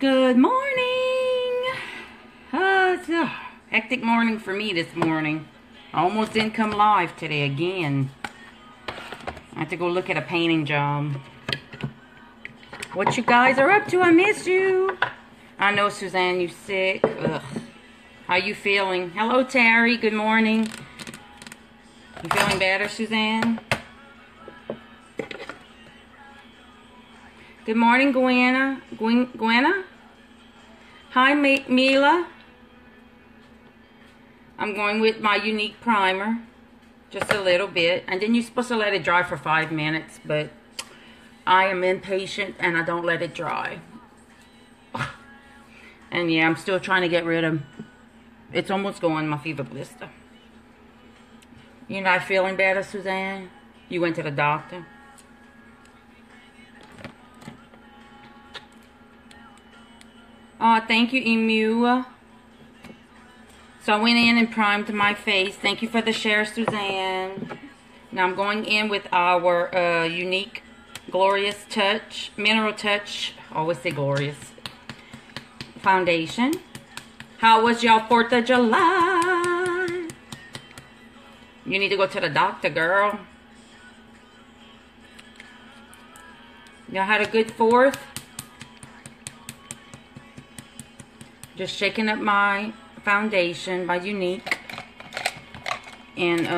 Good morning. It's a hectic morning for me this morning. I almost didn't come live today again. I have to go look at a painting job. What you guys are up to? I miss you. I know, Suzanne, you sick. Ugh. How you feeling? Hello, Terry. Good morning. You feeling better, Suzanne? Good morning, Gwenna. Gwenna? Hi, Mila. I'm going with my Unique primer. Just a little bit. And then you're supposed to let it dry for 5 minutes. But I am impatient and I don't let it dry. And yeah, I'm still trying to get rid of... It's almost going, my fever blister. You're not feeling better, Suzanne? You went to the doctor? Oh, thank you, Emu. So I went in and primed my face. Thank you for the share, Suzanne. Now I'm going in with our Unique Glorious Touch, Mineral Touch, I always say glorious, foundation. How was y'all 4th of July? You need to go to the doctor, girl. Y'all had a good 4th? Just shaking up my foundation by Unique. And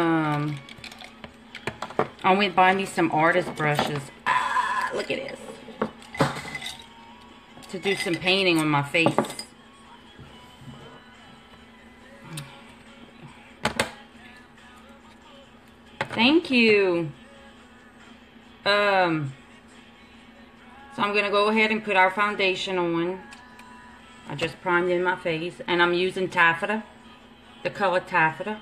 I went buy me some artist brushes. Ah, look at this. To do some painting on my face. Thank you. So I'm gonna go ahead and put our foundation on. I just primed in my face, and I'm using taffeta, the color taffeta.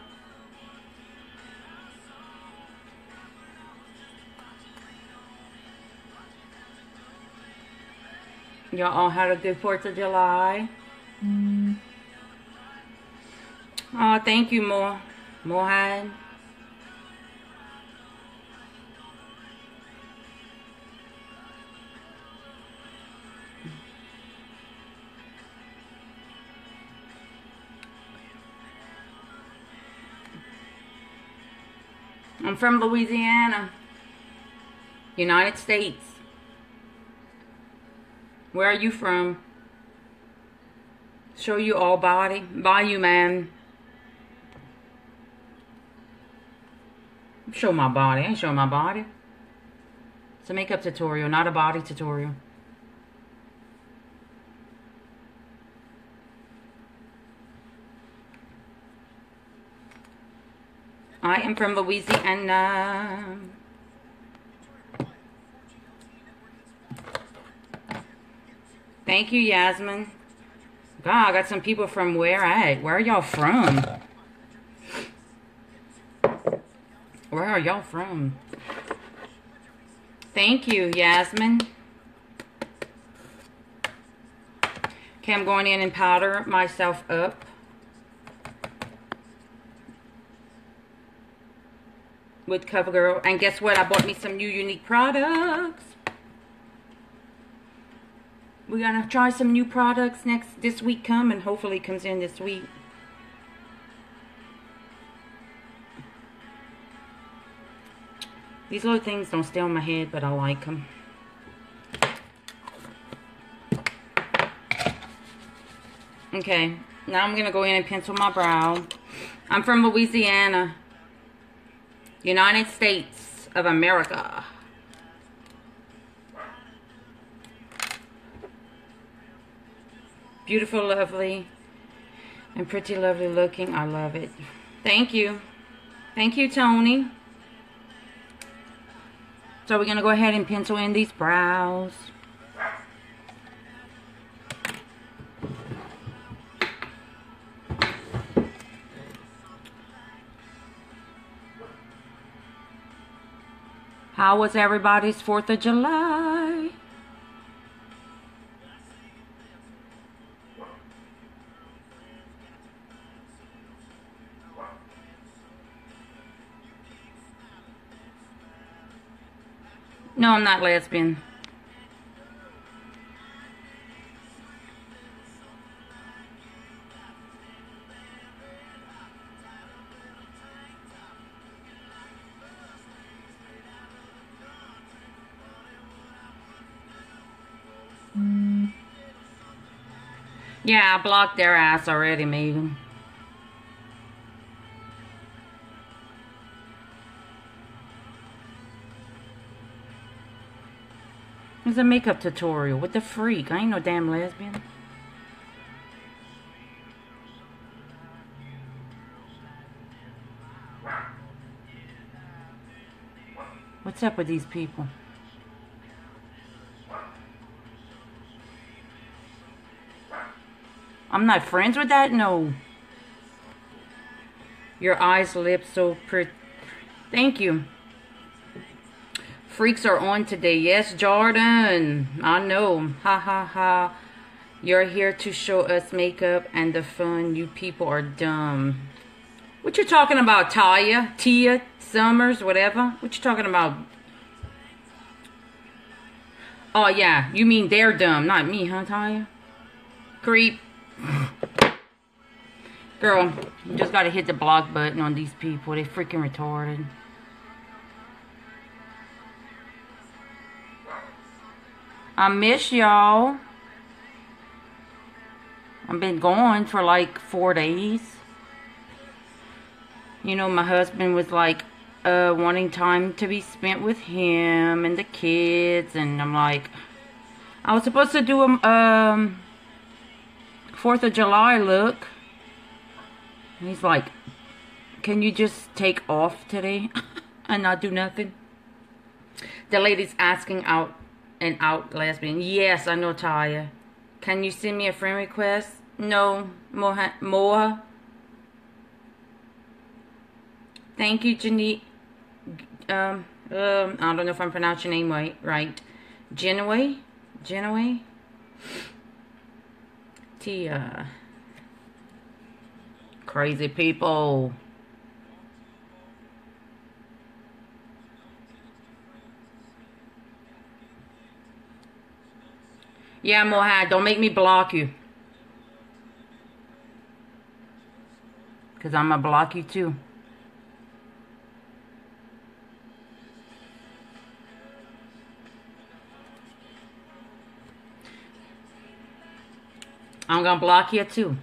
Y'all all had a good 4th of July. Oh, thank you, Mohad. I'm from Louisiana, United States. Where are you from? Show you all body. Bye, you man. Show my body. I ain't showing my body. It's a makeup tutorial, not a body tutorial. I am from Louisiana. Thank you, Yasmin. God, I got some people from where at? Where are y'all from? Where are y'all from? Thank you, Yasmin. Okay, I'm going in and powder myself up. With CoverGirl. And guess what? I bought me some new Unique products. We're gonna try some new products this week coming. Hopefully it comes in this week. These little things don't stay on my head, but I like them. Okay, now I'm gonna go in and pencil my brow. I'm from Louisiana, United States of America. Beautiful, lovely, and pretty lovely looking. I love it. Thank you. Thank you, Tony. So we're going to go ahead and pencil in these brows. How was everybody's 4th of July? No, I'm not lesbian. Yeah, I blocked their ass already, Megan. It's a makeup tutorial. What the freak? I ain't no damn lesbian. What's up with these people? I'm not friends with that? No. Your eyes, lips, so pretty. Thank you. Freaks are on today. Yes, Jordan. I know. Ha ha ha. You're here to show us makeup and the fun. You people are dumb. What you talking about, Taya? Tia? Summers? Whatever? What you talking about? Oh, yeah. You mean they're dumb, not me, huh, Taya? Creep. Girl, you just gotta hit the block button on these people. They freaking retarded. I miss y'all. I've been gone for like 4 days. You know, my husband was like wanting time to be spent with him and the kids, and I'm like, I was supposed to do a 4th of July look. And he's like, can you just take off today and not do nothing? The lady's asking out and out lesbian. Yes, I know, Taya. Can you send me a friend request? No, Moa. Thank you, Janine. I don't know if I'm pronouncing your name right. Genoa? Tia. Crazy people. Yeah, Mohad, don't make me block you. Because I'm going to block you too. I'm going to block you too.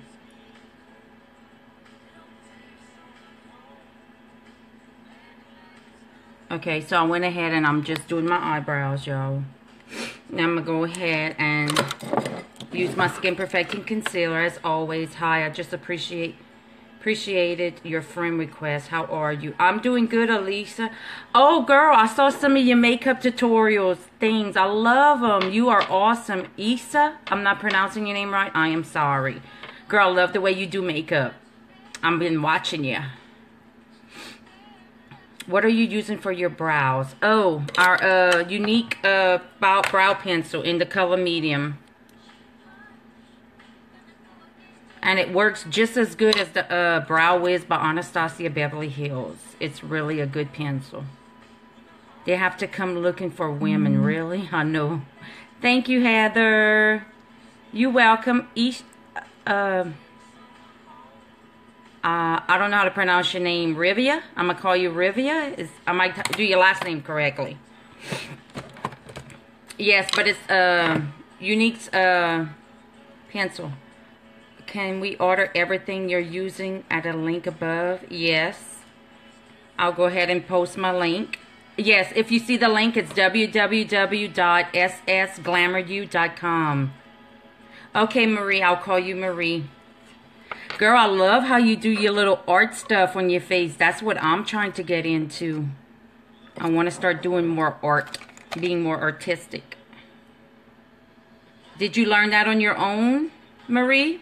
Okay, so I went ahead and I'm just doing my eyebrows, y'all. Now I'm going to go ahead and use my Skin Perfecting Concealer as always. Hi, I just appreciated your friend request. How are you? I'm doing good, Elisa. Oh, girl, I saw some of your makeup tutorials things. I love them. You are awesome. Isa, I'm not pronouncing your name right. I am sorry. Girl, I love the way you do makeup. I've been watching you. What are you using for your brows? Oh, our unique brow pencil in the color medium. And it works just as good as the Brow Wiz by Anastasia Beverly Hills. It's really a good pencil. They have to come looking for women, really? I know. Thank you, Heather. You welcome. I don't know how to pronounce your name. Rivia? I'm going to call you Rivia. I might do your last name correctly. Yes, but it's Unique's pencil. Can we order everything you're using at a link above? Yes. I'll go ahead and post my link. Yes, if you see the link, it's www.ssglamouryou.com. Okay, Marie, I'll call you Marie. Girl, I love how you do your little art stuff on your face. That's what I'm trying to get into. I want to start doing more art, being more artistic. Did you learn that on your own, Marie?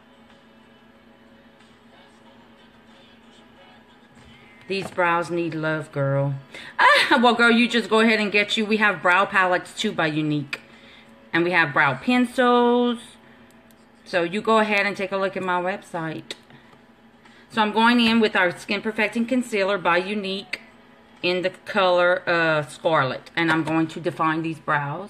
These brows need love, girl. Well, girl, you just go ahead and get you. We have brow palettes, too, by Unique. And we have brow pencils. So you go ahead and take a look at my website. So I'm going in with our Skin Perfecting Concealer by Unique in the color Scarlet. And I'm going to define these brows.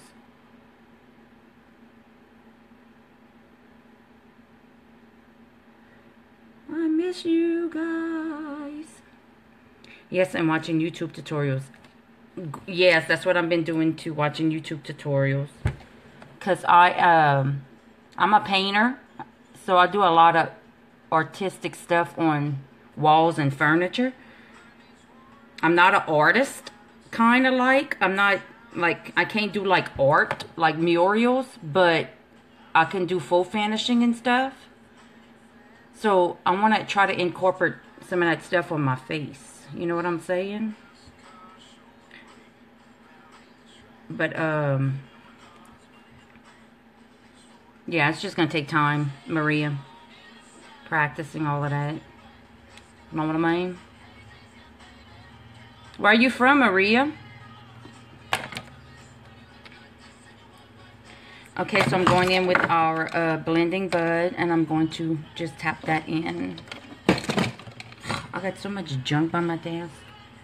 I miss you guys. Yes, I'm watching YouTube tutorials. Yes, that's what I've been doing too, watching YouTube tutorials. Because I'm a painter. So I do a lot of artistic stuff on walls and furniture. I'm not an artist, kind of like. I'm not, like, I can't do, like, art, like murals, but I can do full finishing and stuff. So I want to try to incorporate some of that stuff on my face. You know what I'm saying? But, yeah, it's just going to take time, Maria. Practicing all of that. Know what I mean? Where are you from, Maria? Okay, so I'm going in with our blending bud, and I'm going to just tap that in. I got so much junk on my desk.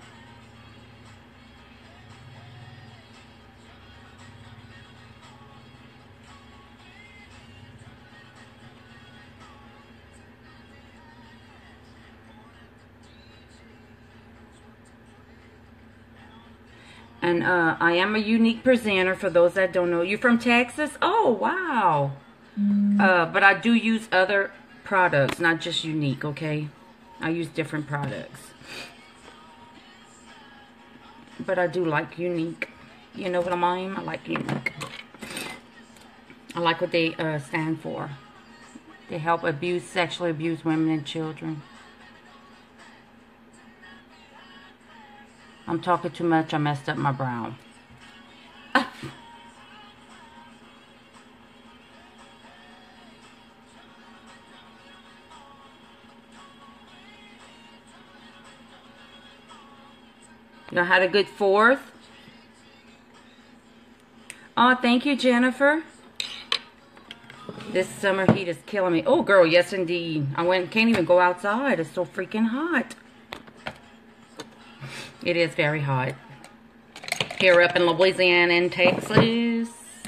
And I am a unique presenter for those that don't know. You're from Texas? Oh, wow. But I do use other products, not just unique, okay? I use different products. But I do like unique. You know what I mean? I like unique. I like what they stand for. They help sexually abuse women and children. I'm talking too much. I messed up my brow. You had a good 4th? Oh, thank you, Jennifer. This summer heat is killing me. Oh, girl, yes, indeed. Can't even go outside. It's so freaking hot. It is very hot. Here up in Louisiana and Texas.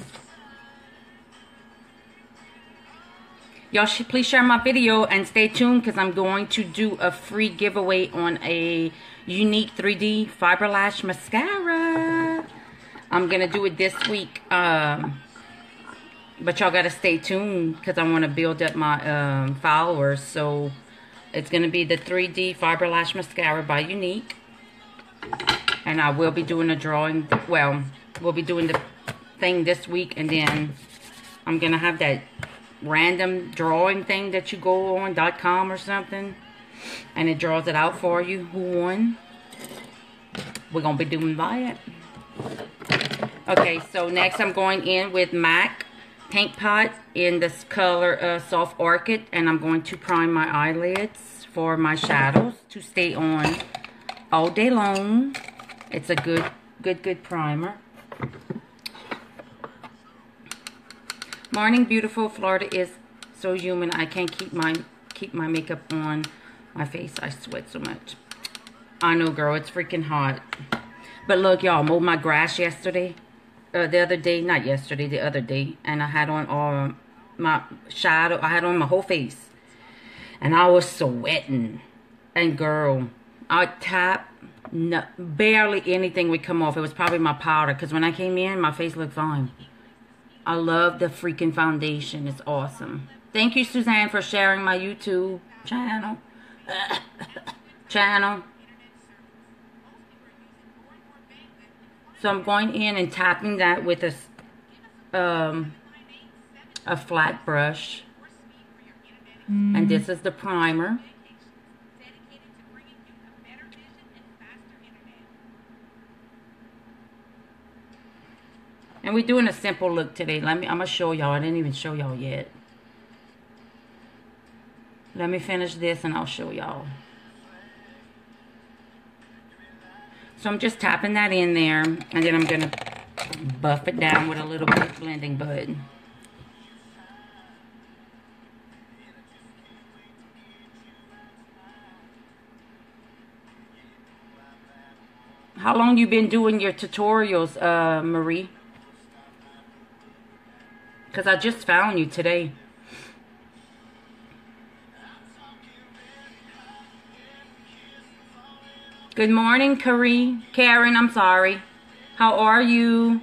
Y'all should please share my video and stay tuned because I'm going to do a free giveaway on a unique 3D Fiber Lash Mascara. I'm going to do it this week. But y'all got to stay tuned because I want to build up my followers. So it's going to be the 3D Fiber Lash Mascara by Unique. And I will be doing a drawing. Well, we'll be doing the thing this week. And then I'm going to have that random drawing thing that you go on .com or something. And it draws it out for you who won. We're going to be doing that. Okay, so next I'm going in with MAC Paint Pot in this color Soft Orchid. And I'm going to prime my eyelids for my shadows to stay on all day long. It's a good primer. Morning, beautiful. Florida is so humid. I can't keep my makeup on my face. I sweat so much. I know, girl. It's freaking hot. But look, y'all, mowed my grass yesterday. The other day, not yesterday, the other day, and I had on all my shadow. I had on my whole face, and I was sweating. And girl, I tapped. No, barely anything would come off. It was probably my powder, because when I came in, my face looked fine. I love the freaking foundation. It's awesome. Thank you, Suzanne, for sharing my YouTube channel. So I'm going in and tapping that with a flat brush. And this is the primer. And we're doing a simple look today. I'm going to show y'all. I didn't even show y'all yet. Let me finish this and I'll show y'all. So I'm just tapping that in there. And then I'm going to buff it down with a little bit of blending bud. How long you been doing your tutorials, Marie? Because I just found you today. Good morning, Karen, I'm sorry. How are you?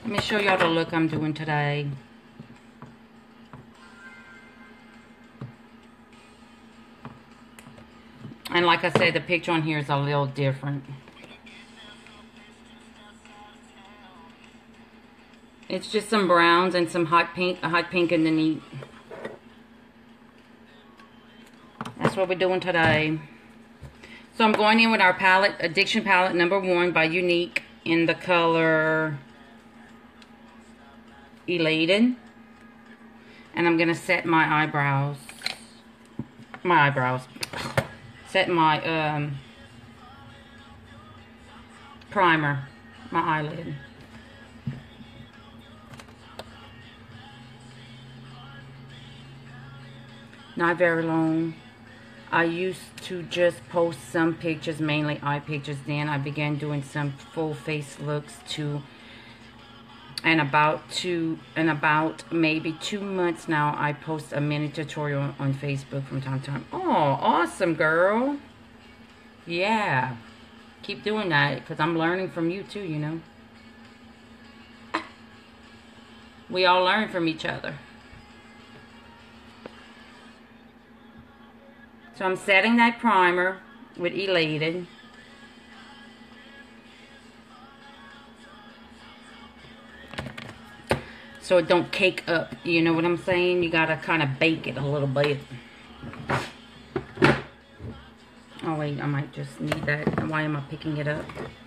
Let me show y'all the look I'm doing today. And like I said, the picture on here is a little different. It's just some browns and some hot pink underneath. That's what we're doing today. So I'm going in with our palette, Addiction Palette number 1 by Younique in the color Elated. And I'm going to set my eyebrows. Set my primer, my eyelid. Not very long. I used to just post some pictures, mainly eye pictures. Then I began doing some full face looks too. And about maybe 2 months now, I post a mini tutorial on Facebook from time to time. Oh, awesome, girl. Yeah. Keep doing that, because I'm learning from you too, you know. We all learn from each other. So I'm setting that primer with Elated. So it don't cake up. You know what I'm saying? You gotta kind of bake it a little bit. Oh wait, I might just need that. Why am I picking it up?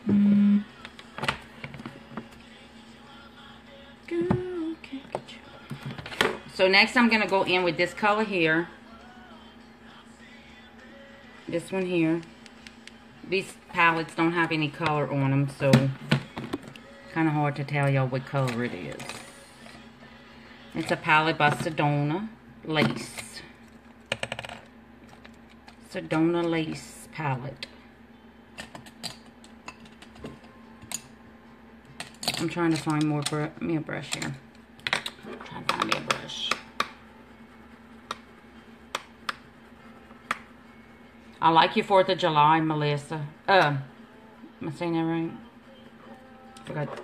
So next I'm gonna go in with this color here. This one here. These palettes don't have any color on them, so kind of hard to tell y'all what color it is. It's a palette by Sedona Lace. Sedona Lace palette. I'm trying to find me a brush here. I'm trying to find me a brush. I like your 4th of July, Melissa. Am I saying that right? Forgot.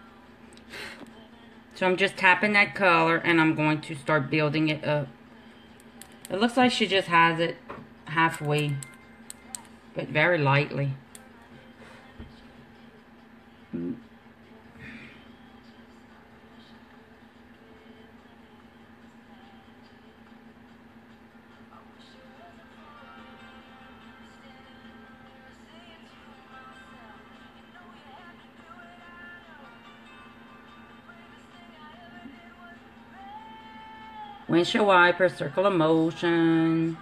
So I'm just tapping that color and I'm going to start building it up. It looks like she just has it halfway, but very lightly. Windshield wiper, circle of motion.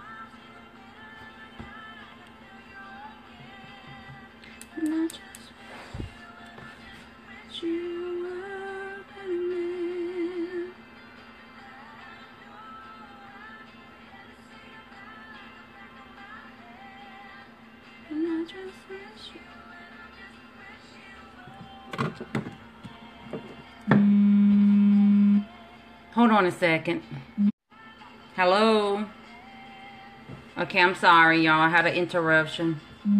Hold on a second. Hello? Okay, I'm sorry, y'all. I had an interruption.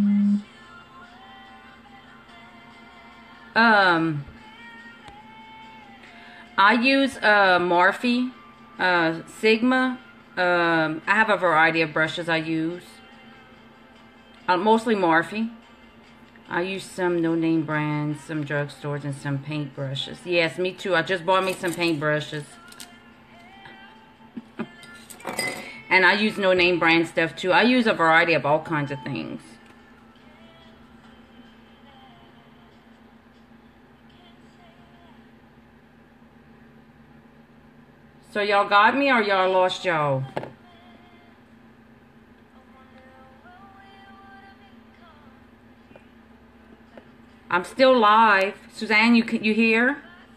I use Morphe Sigma. I have a variety of brushes I use. Mostly Morphe. I use some no-name brands, some drugstores, and some paint brushes. Yes, me too. I just bought me some paint brushes. And I use no-name brand stuff too. I use a variety of all kinds of things. So y'all got me or y'all lost y'all? I'm still live. Suzanne, you here?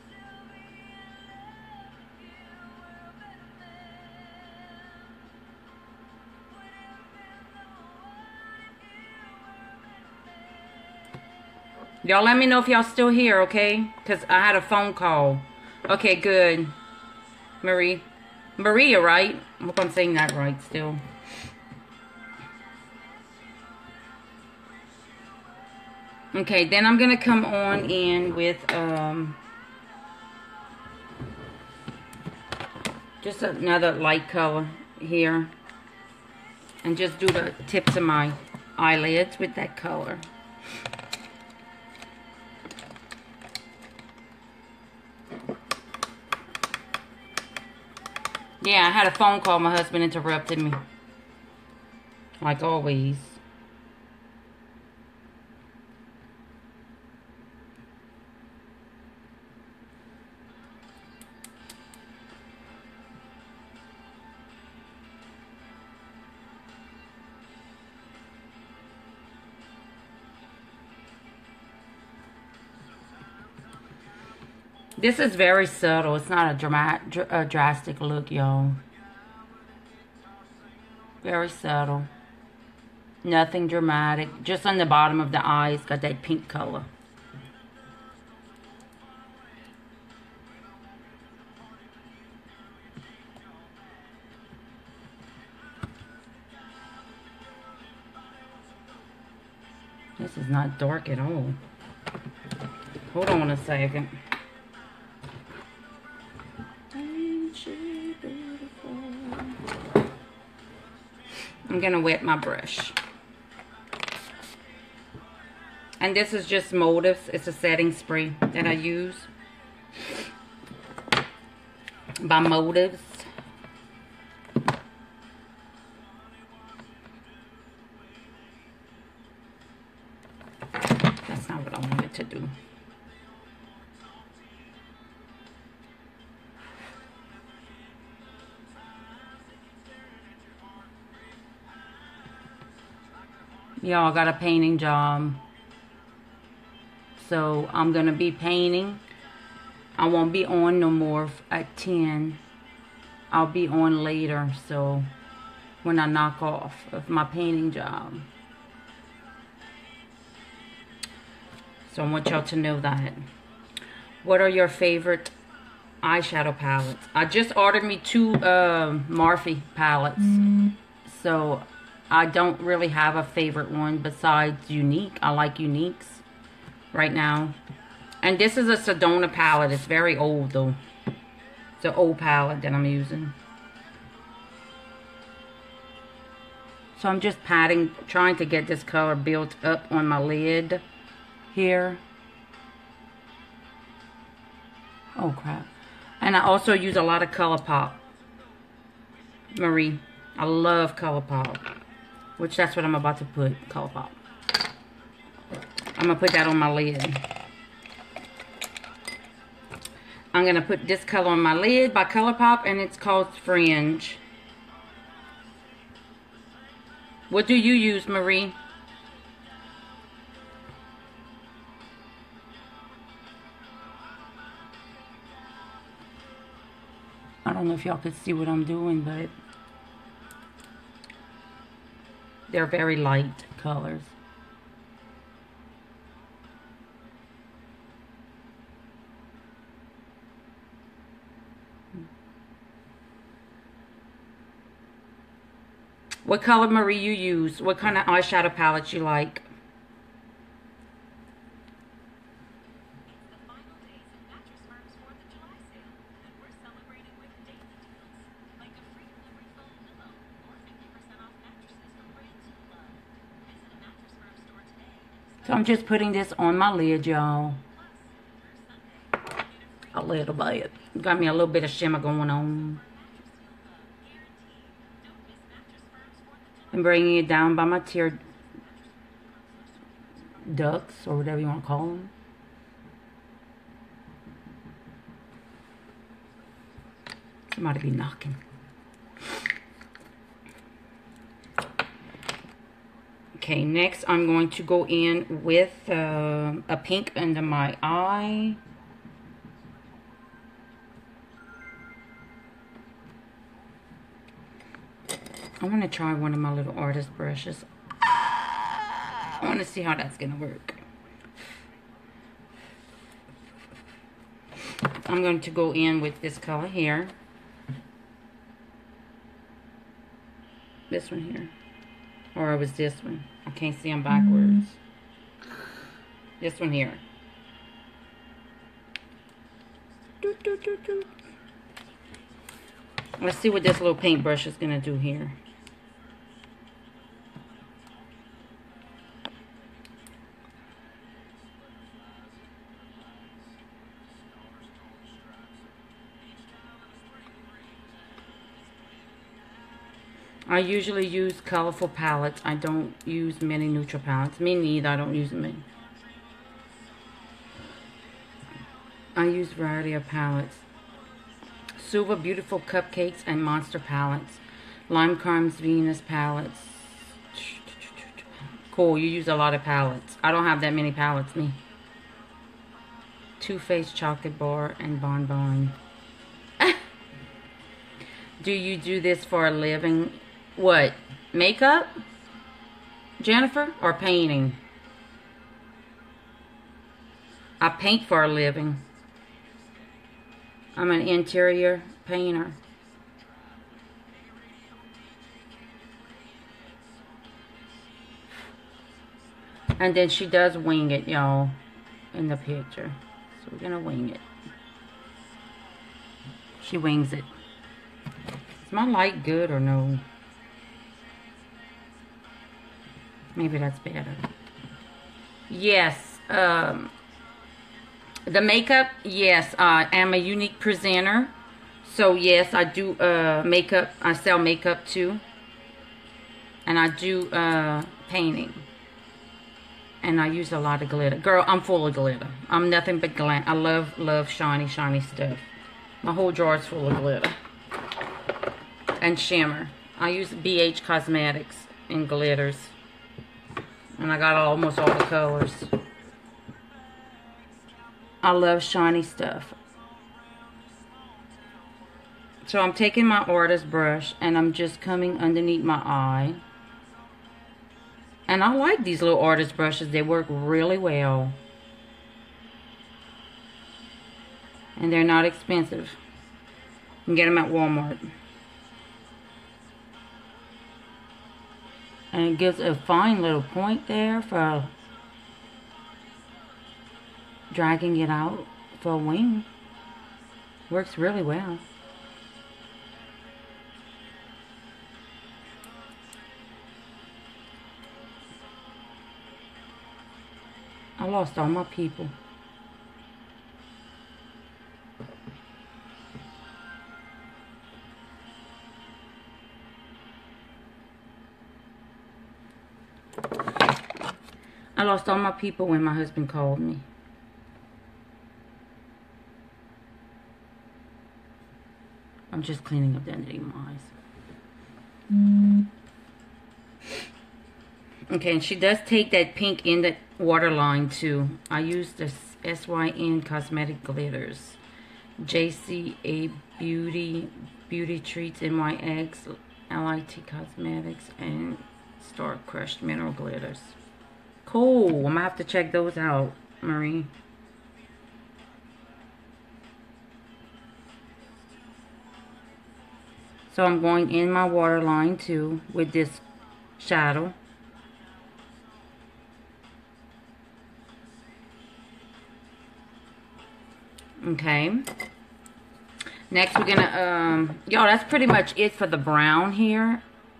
Y'all let me know if y'all still here, okay? Because I had a phone call. Okay, good. Maria, right? I hope I'm saying that right still. Okay, then I'm going to come on in with Just another light color here. And just do the tips of my eyelids with that color. Yeah, I had a phone call. My husband interrupted me. Like always. This is very subtle. It's not a drastic look, y'all. Very subtle. Nothing dramatic. Just on the bottom of the eyes, got that pink color. This is not dark at all. Hold on a second. I'm gonna wet my brush. And this is just Motives. It's a setting spray that I use by Motives. That's not what I wanted to do. Y'all, got a painting job. So I'm going to be painting. I won't be on no more at 10. I'll be on later. So when I knock off of my painting job. So I want y'all to know that. What are your favorite eyeshadow palettes? I just ordered me 2 Morphe palettes. So I don't really have a favorite one besides Unique. I like Uniques right now. And this is a Sedona palette. It's very old though. It's an old palette that I'm using. So I'm just patting, trying to get this color built up on my lid here. Oh crap. And I also use a lot of ColourPop. Marie. I love ColourPop. Which that's what I'm about to put, ColourPop. I'm going to put that on my lid. I'm going to put this color on my lid by ColourPop, and it's called Fringe. What do you use, Marie? I don't know if y'all could see what I'm doing, but they're very light colors. What color, Marie, you use? What kind of eyeshadow palette you like? So I'm just putting this on my lid, y'all. A little bit. Got me a little bit of shimmer going on. And bringing it down by my tear ducts, or whatever you want to call them. Somebody be knocking. Okay, next I'm going to go in with a pink under my eye. I want to try one of my little artist brushes. I want to see how that's going to work. I'm going to go in with this color here. This one here. Or it was this one. I can't see them backwards. This one here. Let's see what this little paintbrush is going to do here. I usually use colorful palettes. I don't use many neutral palettes. Me neither. I don't use many. I use a variety of palettes. Suva Beautiful Cupcakes and Monster palettes. Lime Crimes Venus palettes. Cool, you use a lot of palettes. I don't have that many palettes, me. Too Faced Chocolate Bar and Bon Bon. Do you do this for a living? What? Makeup? Jennifer? Or painting? I paint for a living. I'm an interior painter. And then she does wing it, y'all, in the picture. So we're gonna wing it. She wings it. Is my light good or no? Maybe that's better. Yes. The makeup, yes, I am a unique presenter. So yes, I do makeup. I sell makeup too. And I do painting. And I use a lot of glitter. Girl, I'm full of glitter. I'm nothing but glam. I love shiny stuff. My whole drawer is full of glitter. And shimmer. I use BH Cosmetics and glitters. And I got almost all the colors. I love shiny stuff. So I'm taking my artist brush and I'm just coming underneath my eye. And I like these little artist brushes. They work really well. And they're not expensive. You can get them at Walmart. And it gives a fine little point there for dragging it out for a wing. Works really well. I lost all my people. I lost all my people when my husband called me. I'm just cleaning up the underneath my eyes. Okay, and she does take that pink in the waterline too. I use the SYN Cosmetic Glitters. JCA Beauty Treats NYX, LIT Cosmetics, and Star Crushed Mineral Glitters. Cool. I'm gonna have to check those out, Marie. So I'm going in my waterline too with this shadow. Okay. Next we're gonna y'all, that's pretty much it for the brown here.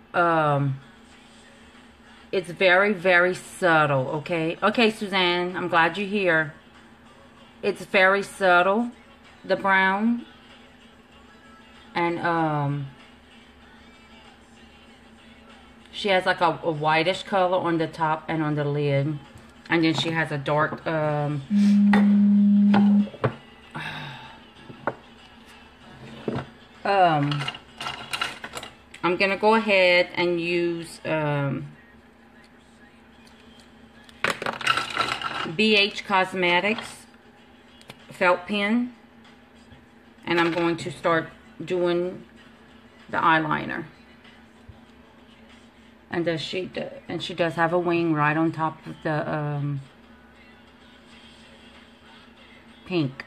It's very subtle, okay? Okay, Suzanne, I'm glad you're here. It's very subtle, the brown. And she has like a whitish color on the top and on the lid. And then she has a dark I'm gonna go ahead and use BH Cosmetics felt pen, and I'm going to start doing the eyeliner. And she does have a wing right on top of the pink.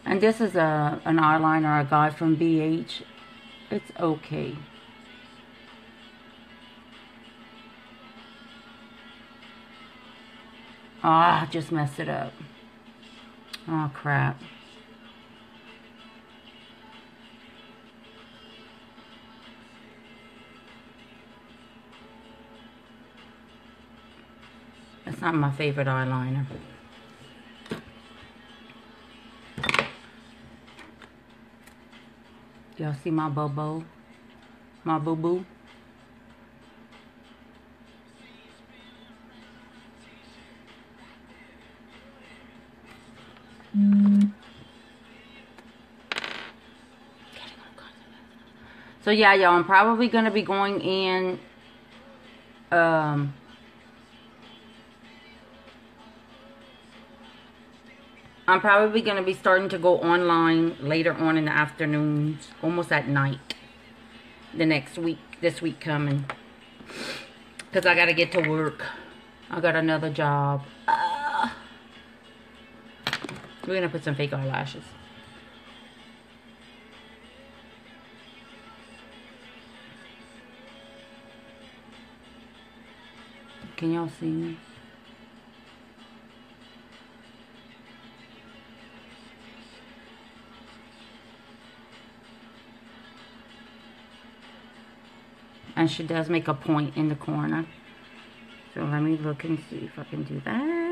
And this is an eyeliner I got from BH. It's okay. Ah, I just messed it up. Oh, crap. That's not my favorite eyeliner. Y'all see my bubble? My boo-boo? So yeah, y'all, I'm probably going to be going in, I'm probably going to be starting to go online later on in the afternoons, almost at night, this week coming. Because I got to get to work. I got another job. We're going to put some fake eyelashes. Can y'all see me? And she does make a point in the corner. So let me look and see if I can do that.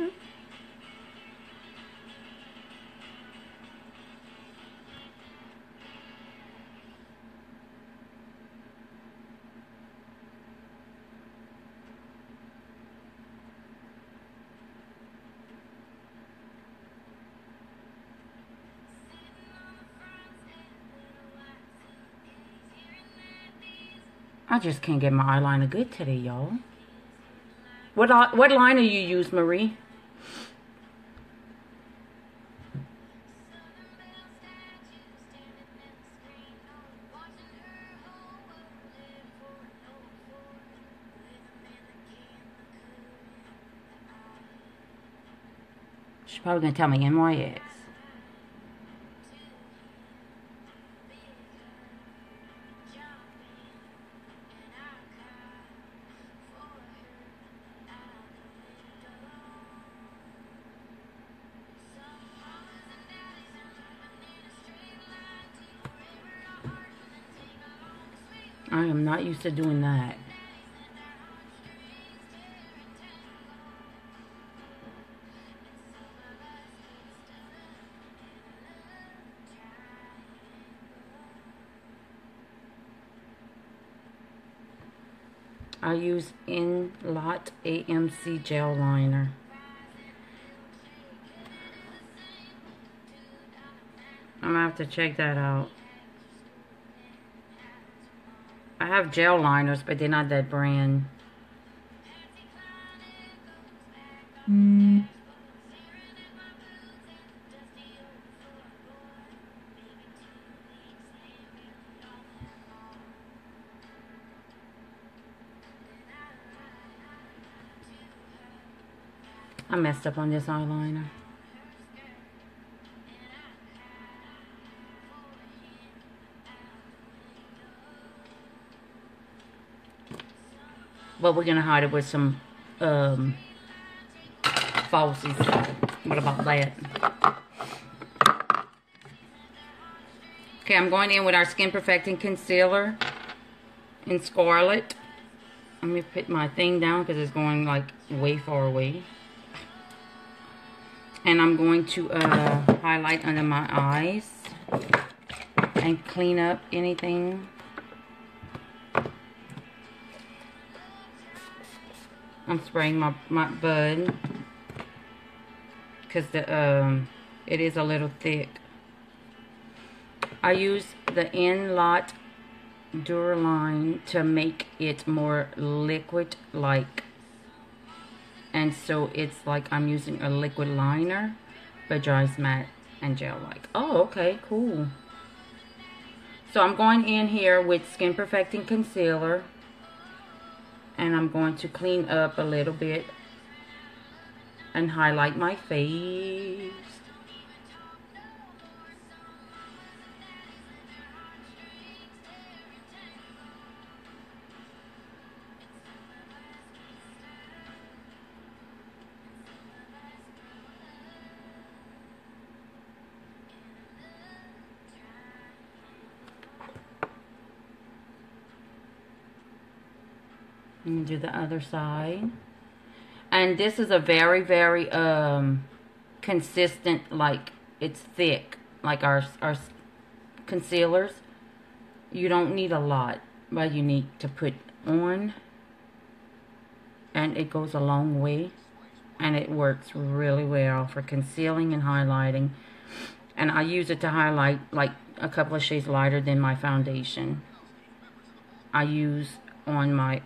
I just can't get my eyeliner good today, y'all. What liner you use, Marie? She's probably gonna tell me NYX. I am not used to doing that. I use Inglot AMC gel liner. I'm gonna have to check that out. I have gel liners, but they're not that brand. I messed up on this eyeliner. But we're gonna hide it with some falsies. What about that? Okay, I'm going in with our Skin Perfecting Concealer in Scarlet. Let me put my thing down because it's going like way far away. And I'm going to highlight under my eyes and clean up anything. I'm spraying my bud because it is a little thick. I use the Inglot Duraline to make it more liquid-like. And so it's like I'm using a liquid liner, but dries matte and gel-like. Oh, okay, cool. So I'm going in here with Skin Perfecting Concealer. And I'm going to clean up a little bit and highlight my face. And do the other side. And this is a very, very consistent, like, it's thick, like our concealers. You don't need a lot, but you need to put on, and it goes a long way, and it works really well for concealing and highlighting. And I use it to highlight like a couple of shades lighter than my foundation. I use on my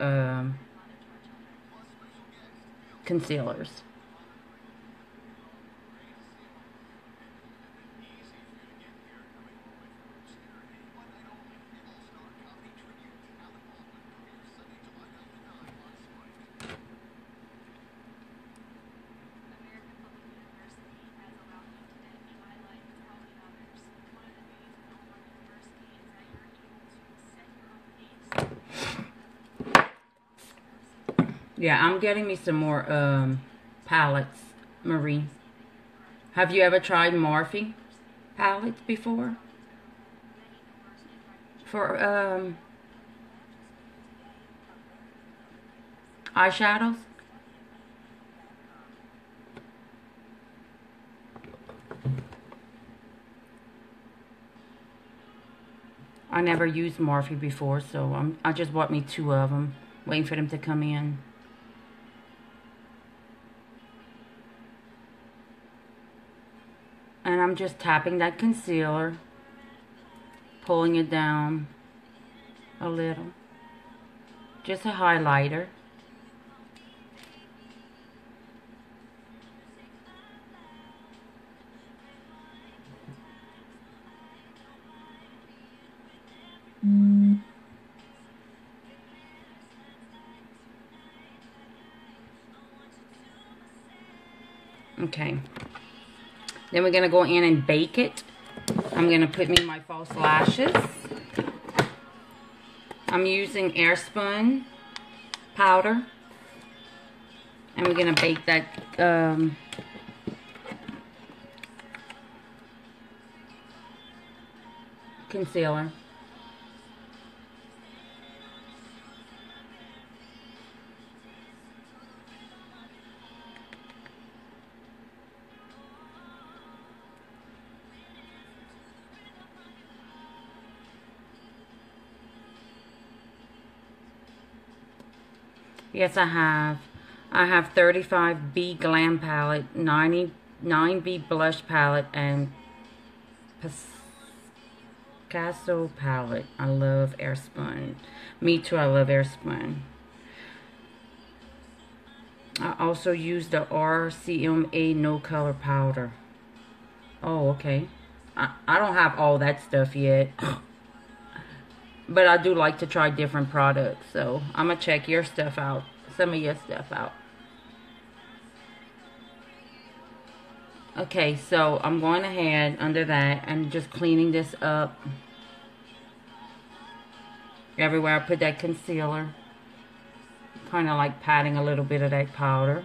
concealers. Yeah, I'm getting me some more palettes, Marie. Have you ever tried Morphe palettes before? For eyeshadows? I never used Morphe before, so I just bought me 2 of them, waiting for them to come in. And I'm just tapping that concealer, pulling it down a little. Just a highlighter. Okay. Then we're going to go in and bake it. I'm going to put me my false lashes. I'm using Airspun powder. And we're going to bake that concealer. Yes, I have. I have 35B Glam Palette, 99B Blush Palette, and Picasso Palette. I love Airspun. Me too, I love Airspun. I also use the RCMA No Color Powder. Oh, okay. I don't have all that stuff yet. But I do like to try different products, so I'm going to check your stuff out, some of your stuff out. Okay, so I'm going ahead under that and just cleaning this up. Everywhere I put that concealer, kind of like patting a little bit of that powder.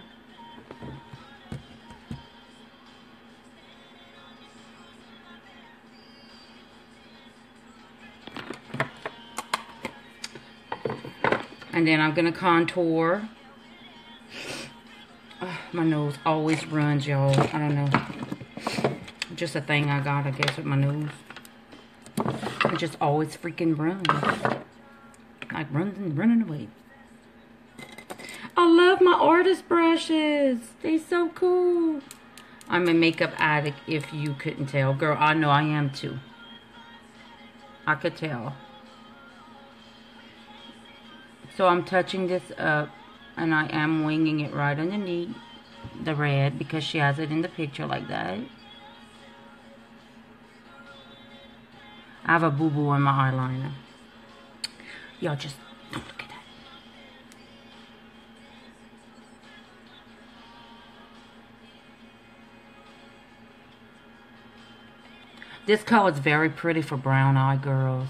And then I'm going to contour. My nose always runs, y'all. I don't know. Just a thing I got, I guess, with my nose. It just always freaking runs. Like running away. I love my artist brushes. They're so cool. I'm a makeup addict, if you couldn't tell. Girl, I know I am too. I could tell. So I'm touching this up, and I am winging it right underneath the red because she has it in the picture like that. I have a boo-boo on my eyeliner. Y'all just don't look at that. This color is very pretty for brown eye girls.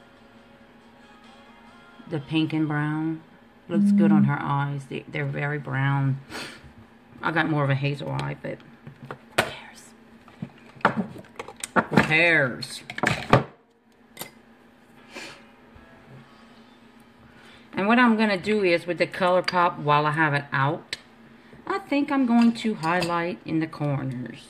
The pink and brown looks good on her eyes. They're very brown. I got more of a hazel eye, but who cares? Who cares? And what I'm going to do is, with the ColourPop, while I have it out, I think I'm going to highlight in the corners.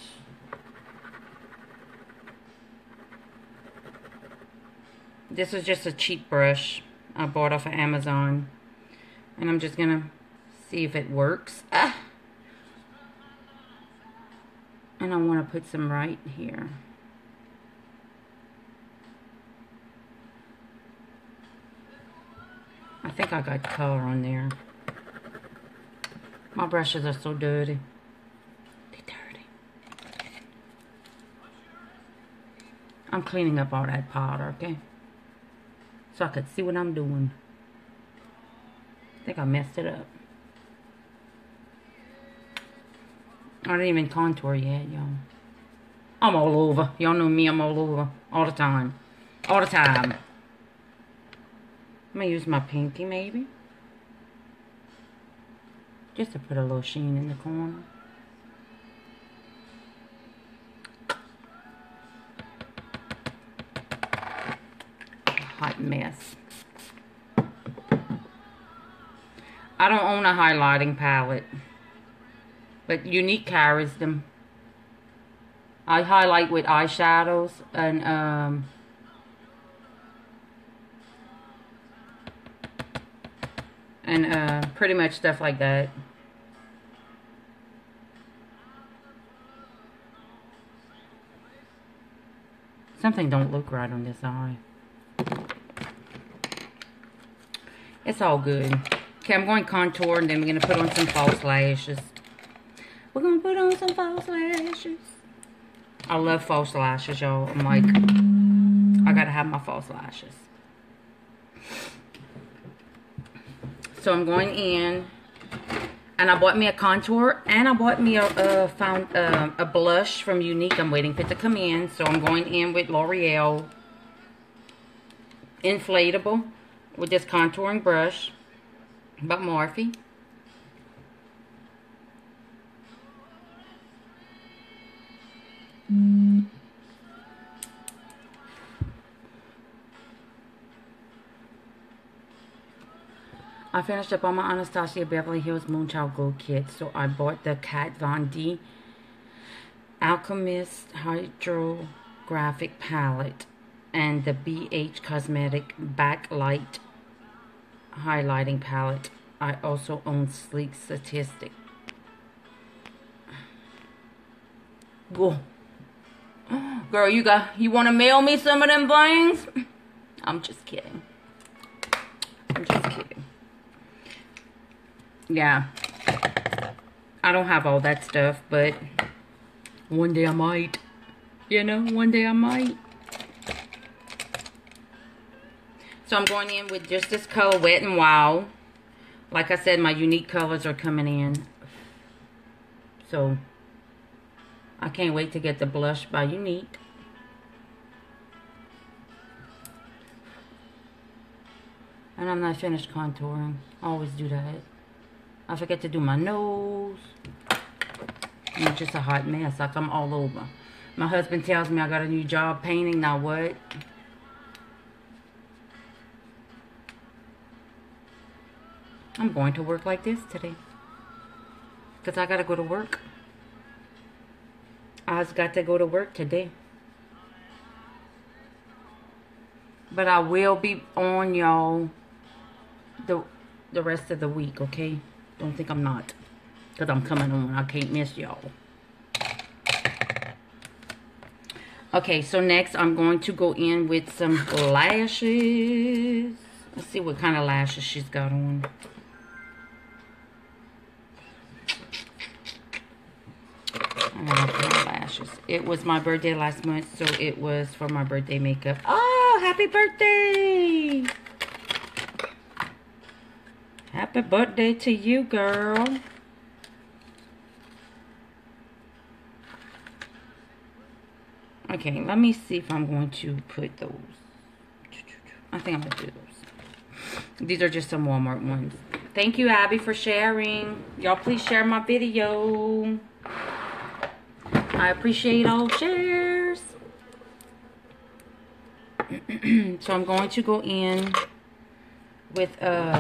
This is just a cheap brush I bought off of Amazon. And I'm just going to see if it works. And I want to put some right here. I think I got color on there. My brushes are so dirty. They're dirty. I'm cleaning up all that powder, okay? So I could see what I'm doing. I think I messed it up. I didn't even contour yet, y'all. I'm all over. Y'all know me, I'm all over. All the time. All the time. I'm going to use my pinky, maybe. Just to put a little sheen in the corner. Hot mess. I don't own a highlighting palette. But Younique carries them. I highlight with eyeshadows and pretty much stuff like that. Something don't look right on this eye. It's all good. Okay, I'm going contour and then we're going to put on some false lashes. We're going to put on some false lashes. I love false lashes, y'all. I'm like, I got to have my false lashes. So I'm going in, and I bought me a contour, and I bought me a blush from Younique. I'm waiting for it to come in. So I'm going in with L'Oreal Inflatable with this contouring brush by Morphe. I finished up on my Anastasia Beverly Hills Moonchild Gold kit, so I bought the Kat Von D Alchemist Hydrographic Palette and the BH Cosmetic Backlight Highlighting Palette. I also own Sleek Statistic. Go. Girl, you want to mail me some of them things? I'm just kidding. I'm just kidding. Yeah. I don't have all that stuff, but one day I might. You know, one day I might. So I'm going in with just this color, Wet n Wild. Like I said, my Younique colors are coming in. So I can't wait to get the blush by Younique. And I'm not finished contouring. I always do that. I forget to do my nose. And it's just a hot mess. Like I'm all over. My husband tells me I got a new job painting. Now what? I'm going to work like this today. Because I got to go to work. I've got to go to work today. But I will be on y'all the rest of the week, okay? Don't think I'm not. Because I'm coming on. I can't miss y'all. Okay, so next I'm going to go in with some lashes. Let's see what kind of lashes she's got on. I gotta put on lashes. It was my birthday last month, so it was for my birthday makeup. Oh, happy birthday! Happy birthday to you, girl. Okay, let me see if I'm going to put those. I think I'm going to do those. These are just some Walmart ones. Thank you, Abby, for sharing. Y'all please share my video. I appreciate all shares. So I'm going to go in with,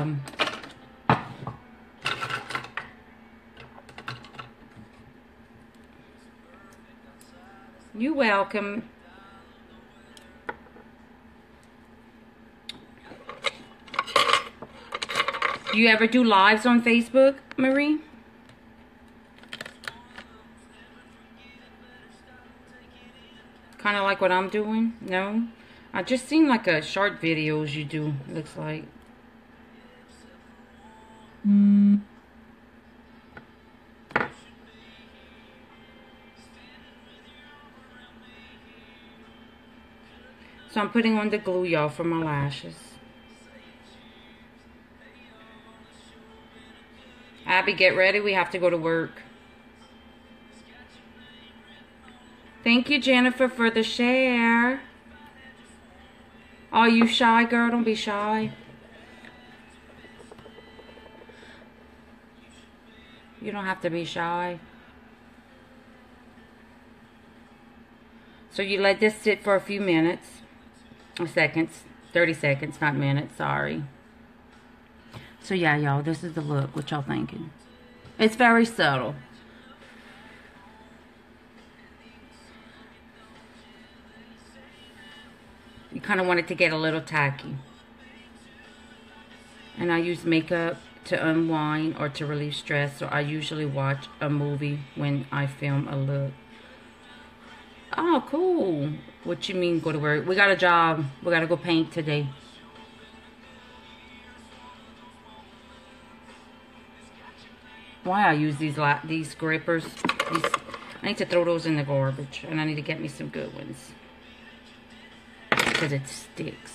you're welcome. Do you ever do lives on Facebook, Marie? Kind of like what I'm doing? No? I just seen like a short videos you do, looks like. So I'm putting on the glue, y'all, for my lashes. Abby, get ready. We have to go to work. Thank you, Jennifer, for the share. Are you shy, girl? Don't be shy. You don't have to be shy. So you let this sit for a few minutes. Or seconds. 30 seconds, not minutes. Sorry. So yeah, y'all, this is the look. What y'all thinking? It's very subtle. You kind of want it to get a little tacky. And I use makeup to unwind or to relieve stress. So I usually watch a movie when I film a look. Oh, cool. What you mean go to work? We got a job. We got to go paint today. Why I use these grippers. I need to throw those in the garbage. And I need to get me some good ones. Because it sticks.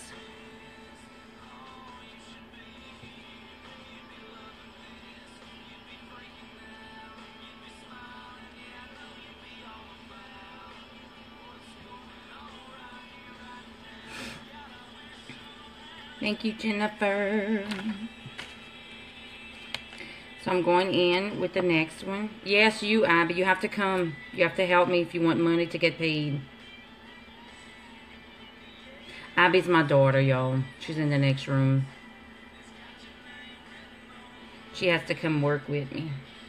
Thank you, Jennifer. So I'm going in with the next one. Yes, you, Abby, you have to come. You have to help me if you want money to get paid. Abby's my daughter, y'all. She's in the next room. She has to come work with me.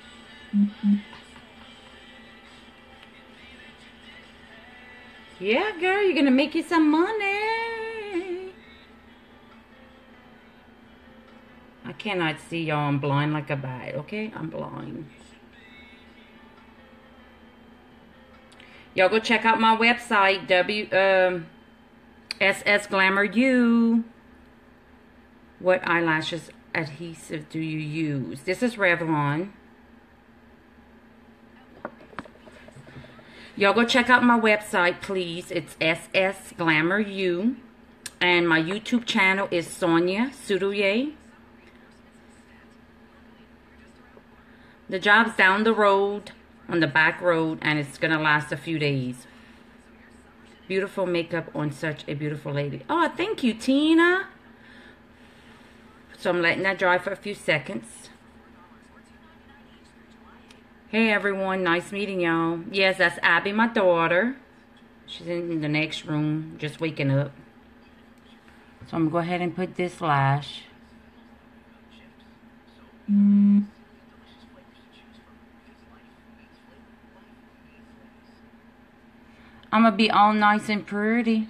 Yeah, girl, you're gonna make you some money. I cannot see y'all. I'm blind like a bat, okay? I'm blind. Y'all go check out my website, SS Glamour U. What eyelashes adhesive do you use? This is Revlon. Y'all go check out my website, please. It's SS Glamour U. And my YouTube channel is Sonia Suruye. The job's down the road, on the back road, and it's going to last a few days. Beautiful makeup on such a beautiful lady. Oh, thank you, Tina. So I'm letting that dry for a few seconds. Hey, everyone. Nice meeting y'all. Yes, that's Abby, my daughter. She's in the next room, just waking up. So I'm going to go ahead and put this lash. I'm going to be all nice and pretty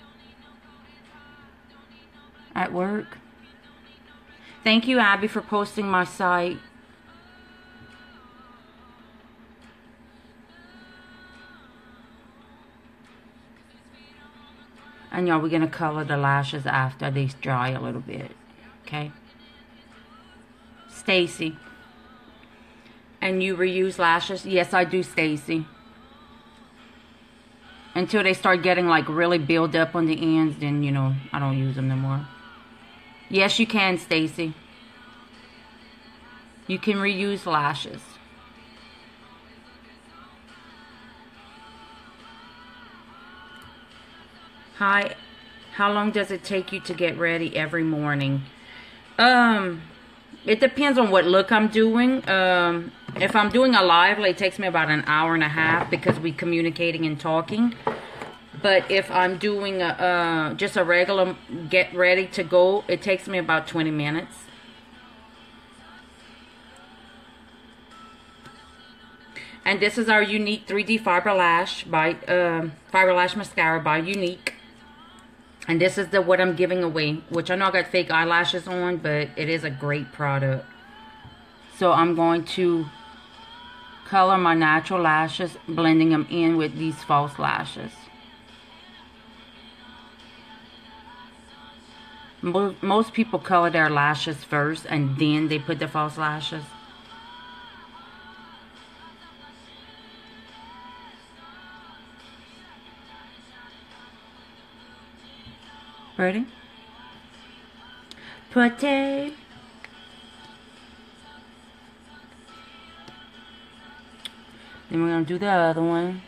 at work. Thank you, Abby, for posting my site. And y'all, we're going to color the lashes after they dry a little bit. Okay? Stacy. And you reuse lashes? Yes, I do, Stacy. Until they start getting like really build up on the ends, then, you know, I don't use them no more. Yes, you can, Stacy. You can reuse lashes. Hi. How long does it take you to get ready every morning? It depends on what look I'm doing. If I'm doing a live, it takes me about an hour and a half because we're communicating and talking. But if I'm doing just a regular get ready to go, it takes me about 20 minutes. And this is our Younique 3D Fiber Lash by Fiber Lash Mascara by Younique. And this is what I'm giving away, which I know I got fake eyelashes on, but it is a great product. So I'm going to color my natural lashes, blending them in with these false lashes. Most people color their lashes first and then they put the false lashes. Ready? Pretty. Then we're going to do the other one.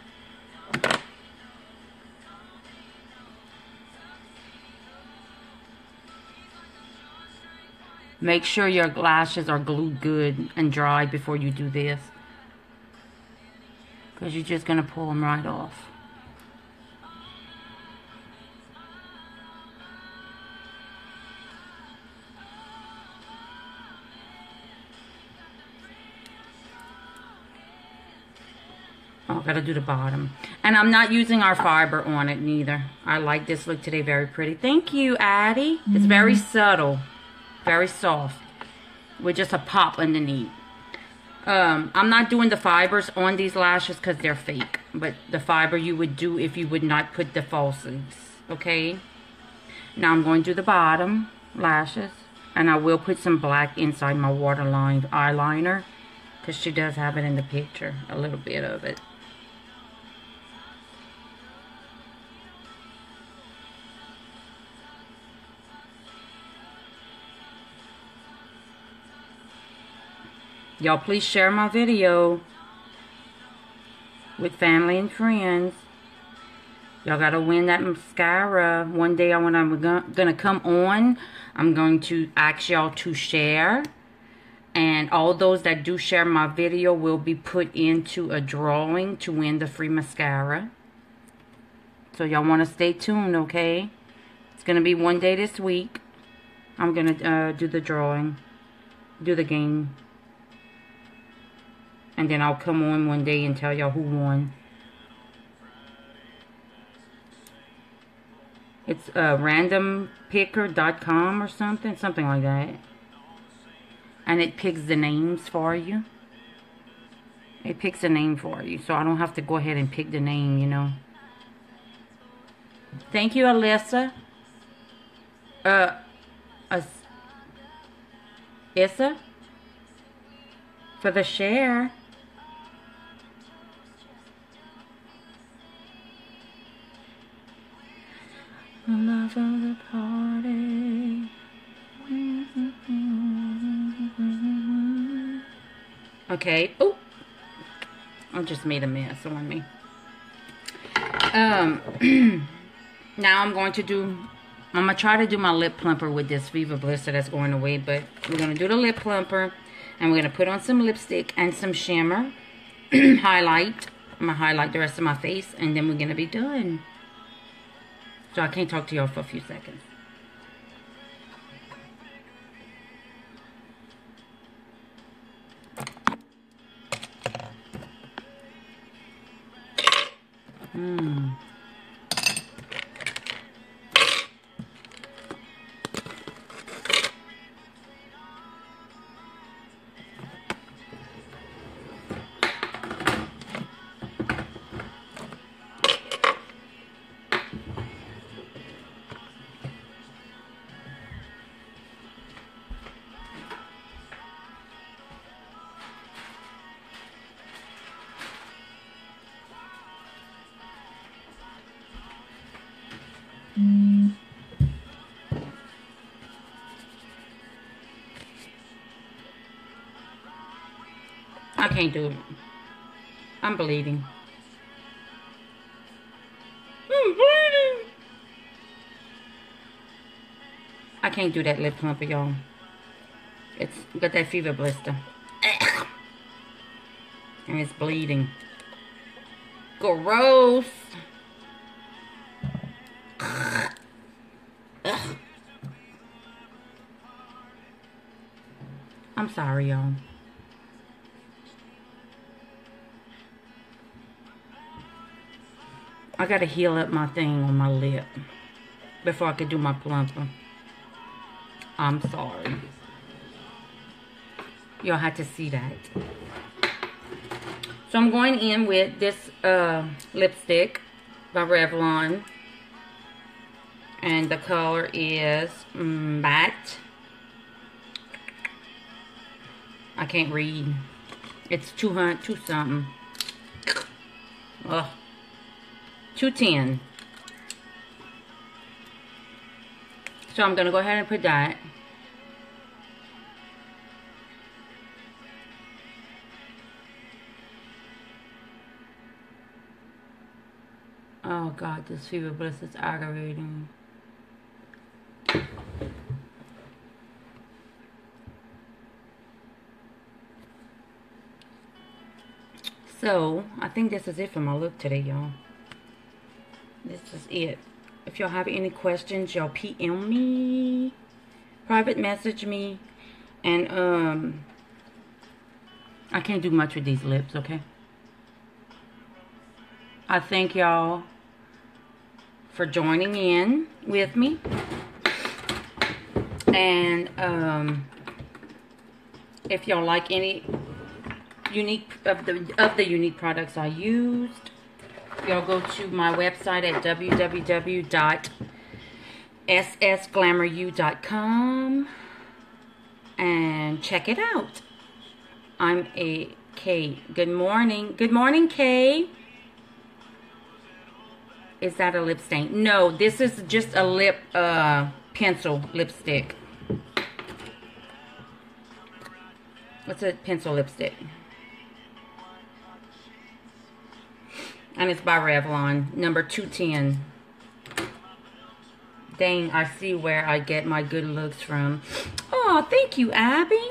Make sure your lashes are glued good and dry before you do this, because you're just going to pull them right off. Oh, gotta do the bottom. And I'm not using our fiber on it neither. I like this look today. Very pretty. Thank you, Addie. It's very subtle. Very soft. With just a pop underneath. I'm not doing the fibers on these lashes because they're fake. But the fiber you would do if you would not put the falsies. Okay? Now I'm going to do the bottom lashes. And I will put some black inside my waterline eyeliner. Because she does have it in the picture. A little bit of it. Y'all please share my video with family and friends. Y'all gotta win that mascara. One day when I'm gonna come on, I'm going to ask y'all to share. And all those that do share my video will be put into a drawing to win the free mascara. So y'all want to stay tuned, okay? It's gonna be one day this week. I'm gonna do the drawing, do the game. And then I'll come on one day and tell y'all who won. It's randompicker.com or something like that. And it picks the names for you. It picks a name for you. So I don't have to go ahead and pick the name, you know. Thank you, Alyssa. Issa. For the share. The love of the party. Okay. Oh, I just made a mess on me. Now I'm going to try to do my lip plumper with this Viva Blister that's going away, but we're going to do the lip plumper, and we're going to put on some lipstick and some shimmer, highlight. I'm going to highlight the rest of my face, and then we're going to be done. So I can't talk to y'all for a few seconds. I can't do it. I'm bleeding. I'm bleeding. I can't do that lip plumper, y'all. It's got that Fever Blister. And it's bleeding. Gross. sorry, y'all. I gotta heal up my thing on my lip before I could do my plumper. I'm sorry. Y'all had to see that. So I'm going in with this lipstick by Revlon. And the color is matte. I can't read. It's 200 something. Ugh. 210. So I'm gonna go ahead and put that. Oh God, this fever bliss is aggravating. So, I think this is it for my look today, y'all. This is it. If y'all have any questions, y'all PM me. Private message me. And, I can't do much with these lips, okay? I thank y'all for joining in with me. And, if y'all like any unique of the unique products I used, y'all go to my website at www.ssglamouryou.com and check it out. I'm a Kay. Good morning. Good morning, Kay. Is that a lip stain? No, this is just a lip pencil lipstick. What's a pencil lipstick? And it's by Revlon, number 210. Dang, I see where I get my good looks from. Oh, thank you, Abby.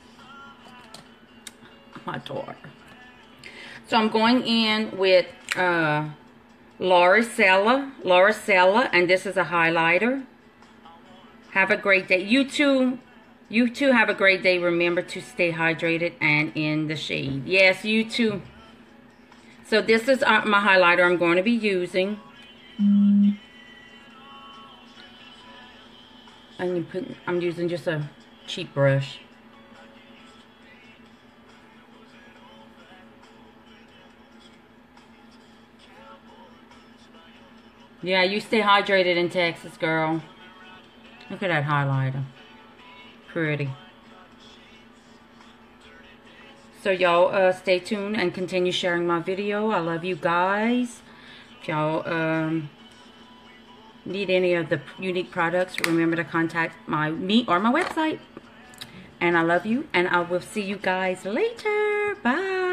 My daughter. So I'm going in with Laura Sella, and this is a highlighter. Have a great day. You too have a great day. Remember to stay hydrated and in the shade. Yes, you too. So this is my highlighter I'm going to be using. I'm using just a cheap brush. Yeah, you stay hydrated in Texas, girl. Look at that highlighter. Pretty. So y'all stay tuned and continue sharing my video. I love you guys. If y'all need any of the unique products, remember to contact me or my website. And I love you, and I will see you guys later. Bye.